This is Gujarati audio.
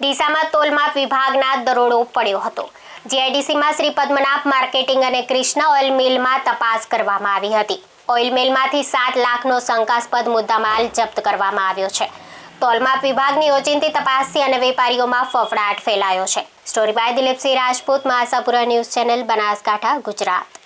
ડીસામાં તોલમાપ વિભાગના દરોડો પડ્યો હતો। જીઆઈડીસીમાં શ્રી પદ્મનાભ માર્કેટિંગ અને કૃષ્ણ ઓઇલ મિલમાં તપાસ કરવામાં આવી હતી। ઓઇલ મિલમાંથી 7 લાખનો શંકાસ્પદ મુદ્દામાલ જપ્ત કરવામાં આવ્યો છે। તોલમાપ વિભાગની ઓચિંતી તપાસથી અને વેપારીઓમાં ફફડાટ ફેલાયો છે। Story by Dilipsinh Rajput, Ashapura news channel, Banaskantha, Gujarat.